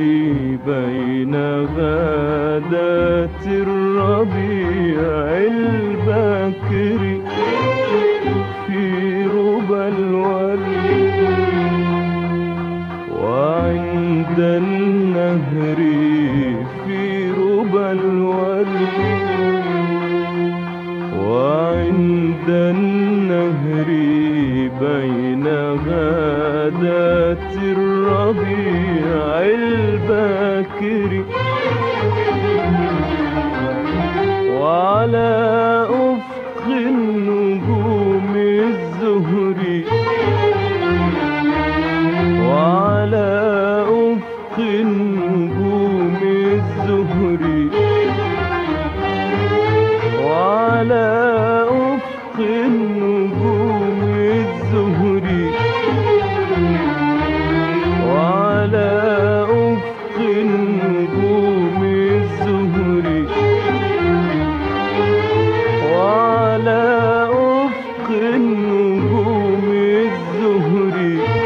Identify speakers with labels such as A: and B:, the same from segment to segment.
A: بين غادات الربيع الباكر في ربى الورد وعند النهر في ربى الورد وعند النهر بين غادات الربيع الباكر وعلى أفق النجوم الزهر وعلى أفق النجوم الزهر وعلى أفق النجوم الزهر وعلى أفق النجوم الزهر وعلى أفق النجوم الزهر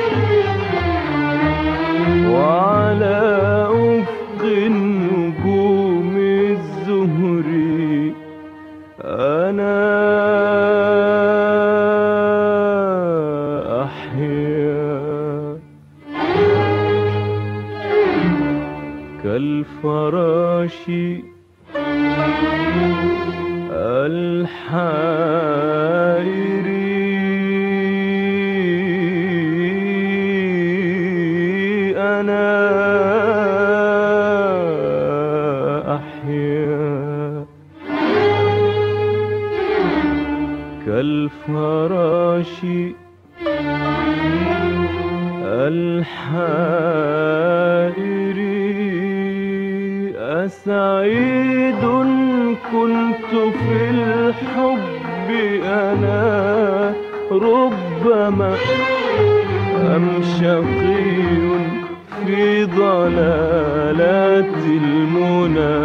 A: وعلى أفق النجوم الزهر أنا أحيا كالفراش الحائر أنا أحيا كالفراش الحائر أسعيد كنت في الحب أنا ربما أم شقي في ضلالات المنى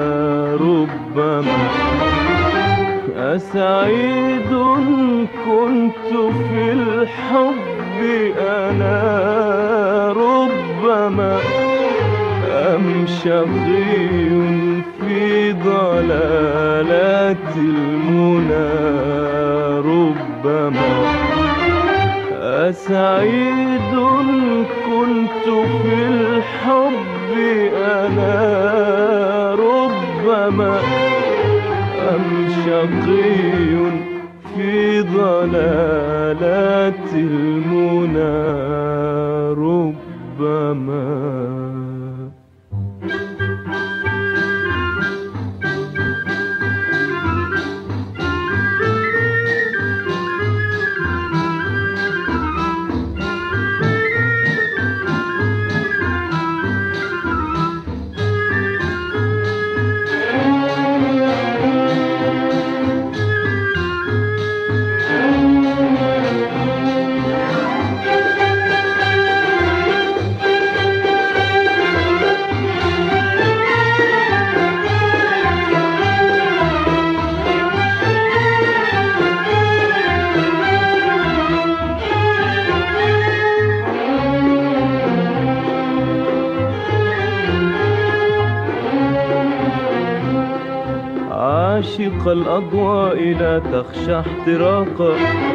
A: ربما أسعيد كنت في الحب أنا ربما أم شقي في ضلالات المنى ربما أسعيد كنت في الحب أنا ربما أم شقي في ضلالات المنى ربما عاشق الأضواء لا تخشى احتراقا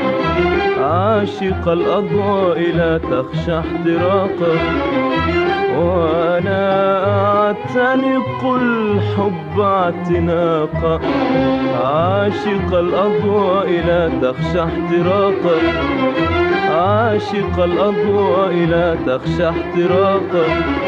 A: عاشق الأضواء لا تخشى احتراقا وأنا أعتنق الحب اعتناقا عاشق الأضواء لا تخشى احتراقا عاشق الأضواء لا تخشى احتراقا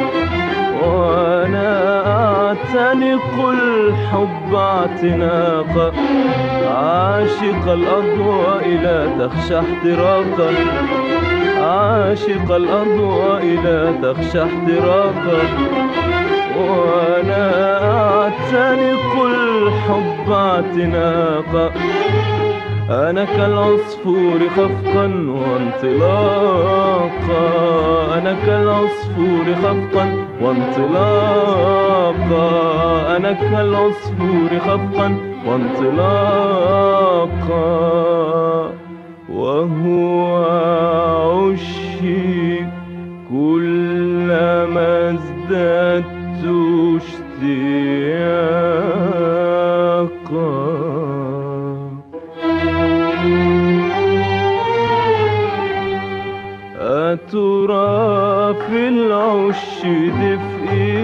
A: وأنا أعتنق الحب اعتناقا عاشق الأضواء لا تخشى احتراقا عاشق الأضواء لا تخشى احتراقا وأنا أعتنق الحب اعتناقا أنا كالعصفور خفقا وانطلاقا أنا كالعصفور خفقا وانطلاقا أنا كالعصفور خفقا وانطلاقا وهو عشي كلما ازداد اشتياقا. أترى في العش دفئي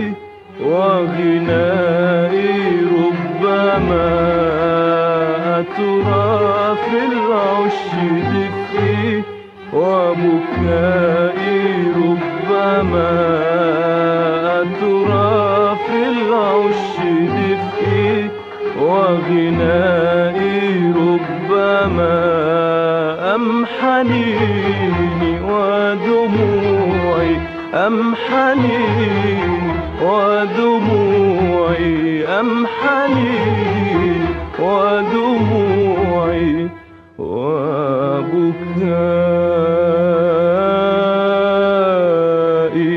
A: وغنائي ربما، أترى في العش دفئي وبكائي ربما، أترى في العش دفئي وغنائي ربما، أم حنيني ودموعي، أم حنيني ودموعي، أم حنيني ودموعي وبكائي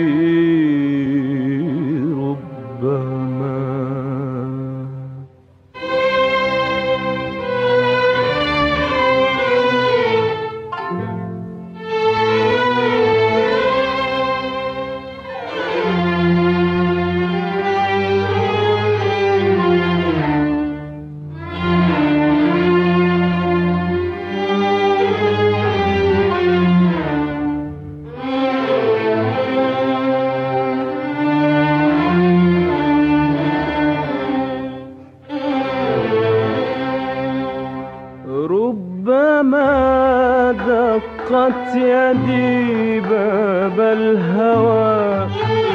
A: ربما. ربما دقت يدي باب الهوى،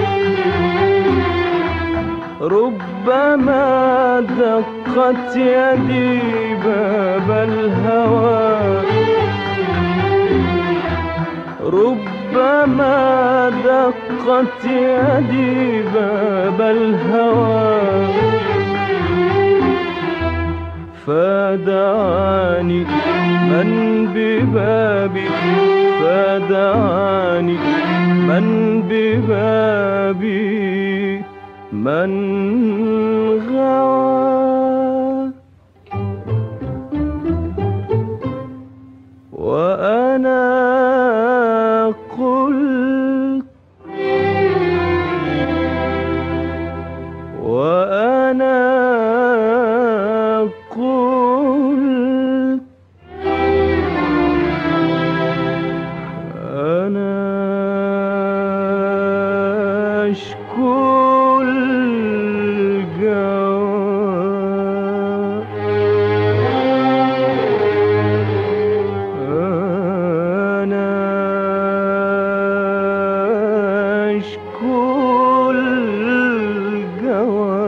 A: ربما دقت يدي باب الهوى، ربما دقت يدي باب الهوى، فدعاني من ببابي، فدعاني من ببابي، من غوى. وأنا قلت، وأنا قلت أنا أشكو الجوى، أنا أشكو الجوى.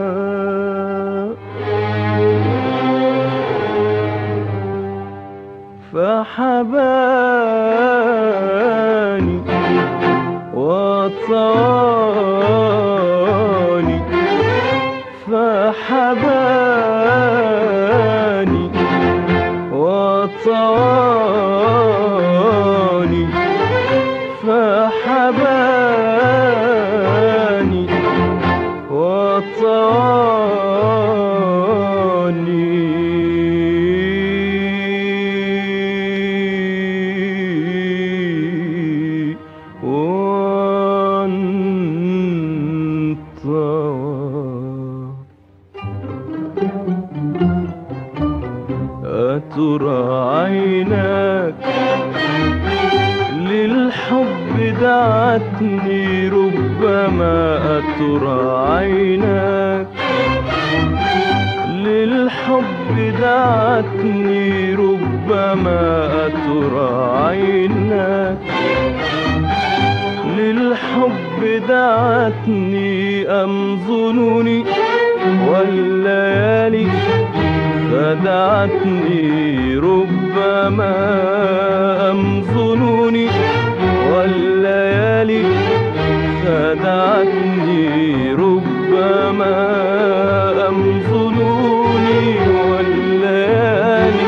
A: فحباني وطاني، فحباني وطاني، فحباني وطاني، أترى عيناك للحب دعتني ربما، أترى عيناك للحب دعتني ربما، أترى عيناك للحب دعتني، أم ظنوني والليالي خدعتني ربما، أم ظنوني والليالي خدعتني ربما، أم ظنوني والليالي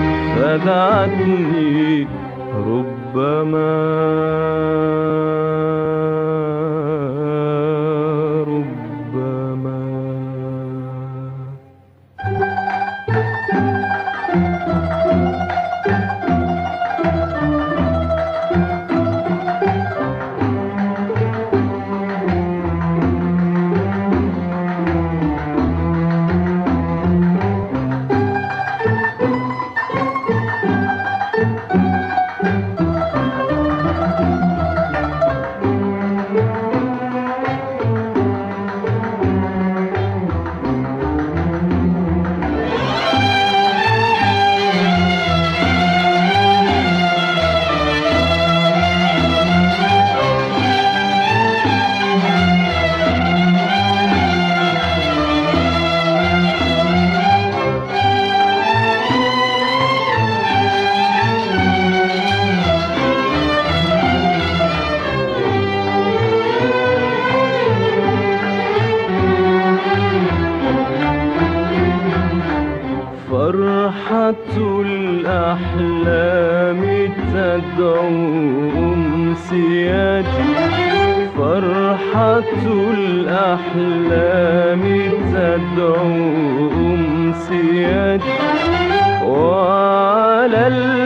A: خدعتني ربما، ربما. فرحة الأحلام تدعو أمسياتي، فرحة الأحلام تدعو أمسياتي، وعلى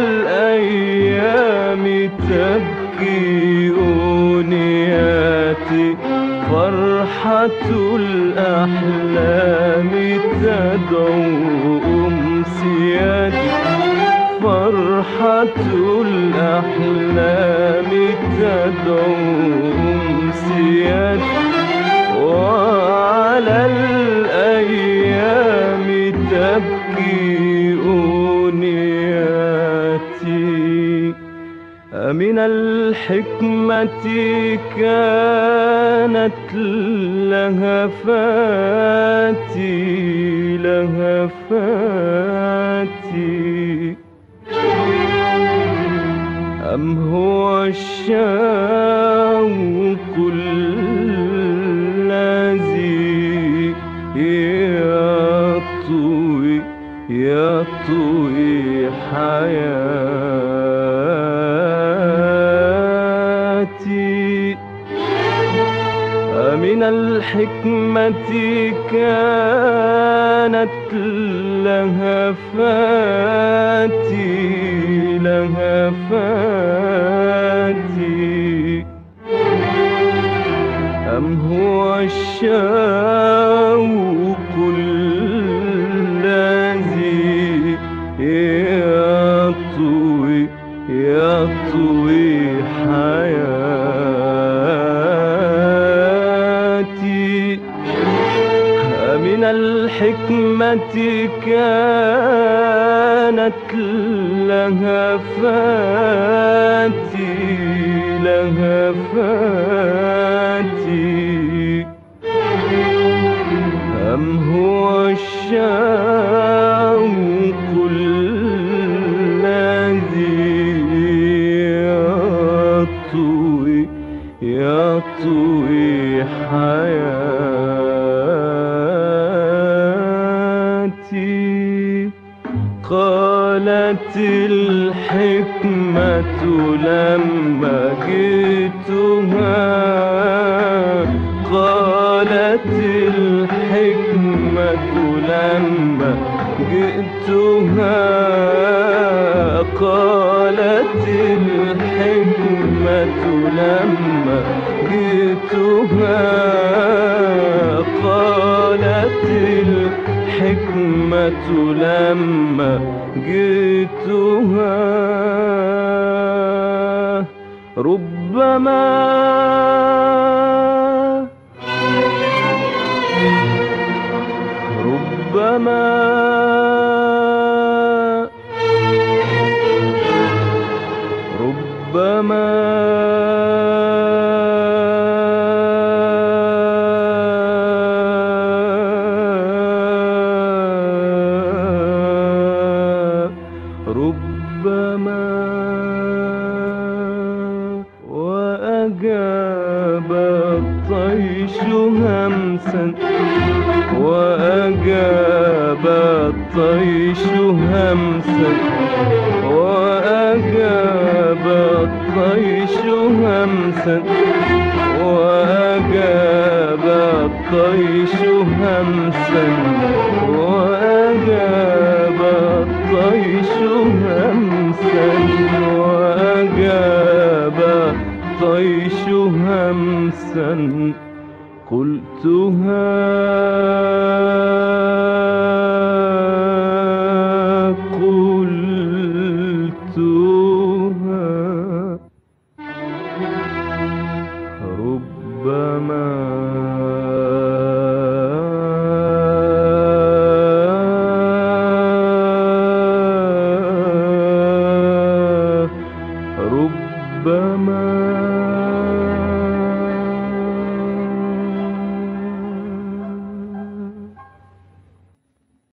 A: الأيام تبكي أمنياتي. فرحة الأحلام تدعو أمسياتي، فرحة الأحلام تدعو أمسياتي، وعلى الأيام تبكي أمنياتي. من الحكمة كانت لهفاتي لهفاتي، أم هو الشوق الذي يطوي يطوي حياتي. من الحكمة كانت لهفاتي لهفاتي، أم هو الشوق الذي يطوي يطوي حياتي. من الحكمة كانت لهفاتي لهفاتي، أم هو الشوق الذي يطوي يطوي حياتي. قالت الحكمة لما جئتها، قالت الحكمة لما جئتها، قالت الحكمة لما جئتها، قالت الحكمة لما جئتها، ربما ربما ربما ربما وأجاب الطيش همسا، وأجاب الطيش همسا، وأجاب الطيش همسا، وأجاب الطيش همسا، وأجاب الطيش همسا، وأجاب الطيش همسا، قلتها قلتها، ربما ربما